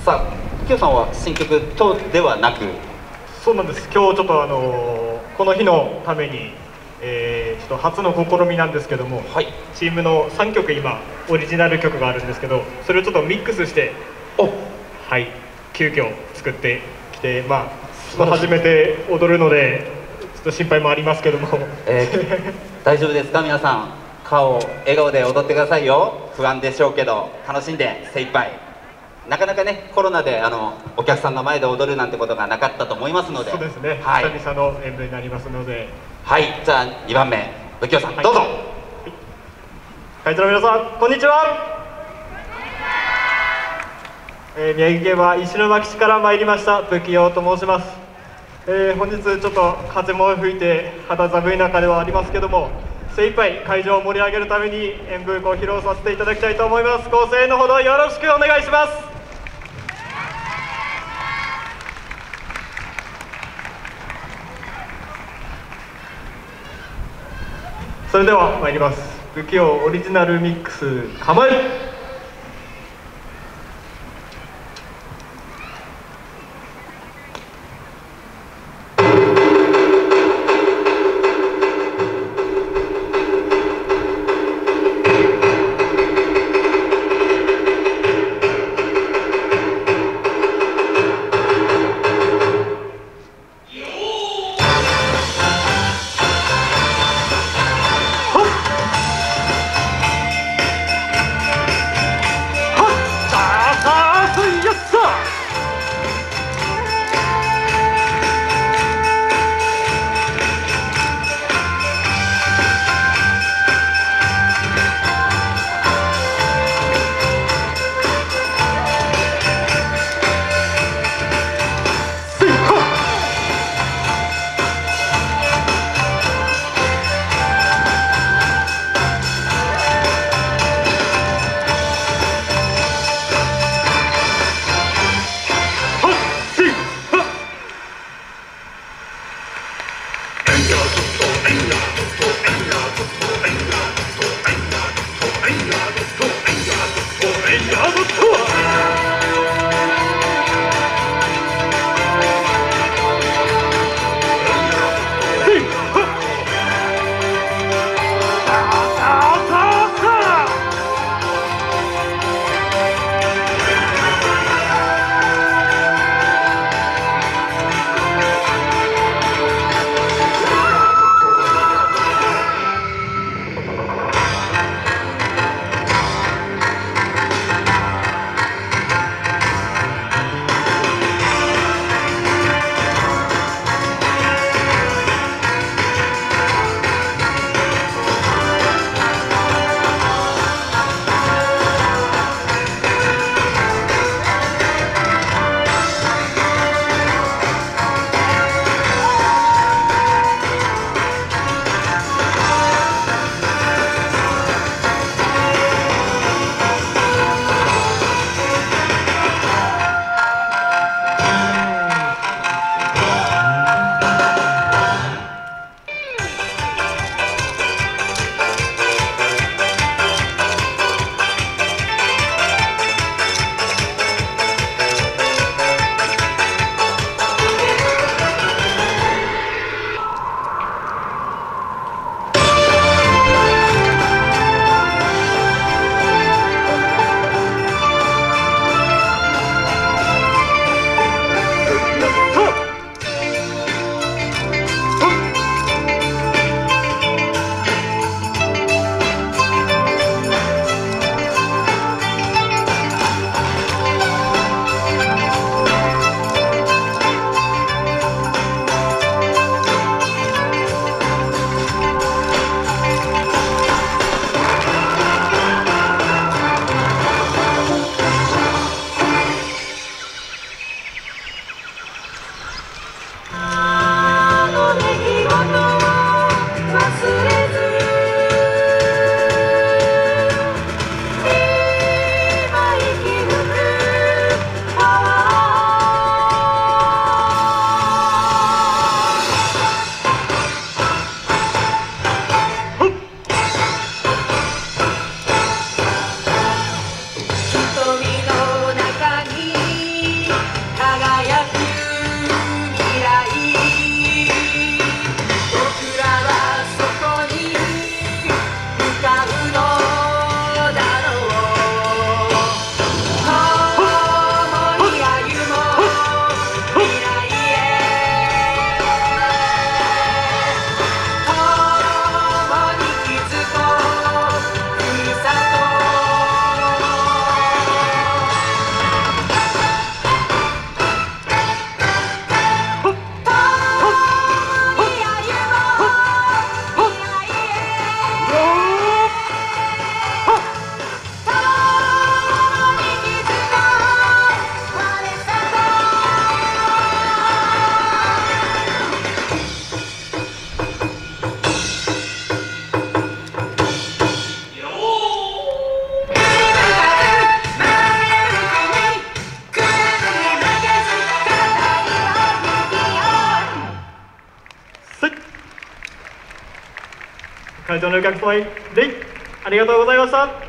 さあ、きよさんは新曲とではなく。 そうなんです。今日ちょっとこの日のために、ちょっと初の試みなんですけども、 はい、 チームの3曲今オリジナル曲があるんですけど、それをちょっとミックスして、はい、急遽作ってきて、初めて踊るのでちょっと心配もありますけども、 大丈夫ですか皆さん、笑顔で踊ってくださいよ。不安でしょうけど楽しんで精一杯。なかなかね、コロナでお客さんの前で踊るなんてことがなかったと思いますので。 そうですね、 はい、 久々の演舞になりますので。 はい、じゃあ2番目不器用さん、 はい、 どうぞ。 会場の皆さん、こんにちは。宮城県は石巻市から参りました不器用と申します。本日ちょっと風も吹いて肌寒い中ではありますけども、精一杯会場を盛り上げるために演舞を披露させていただきたいと思います。ご声援のほどよろしくお願いします。それでは参ります。不器用オリジナルミックス、構え。 会場のお客様に礼ありがとうございました。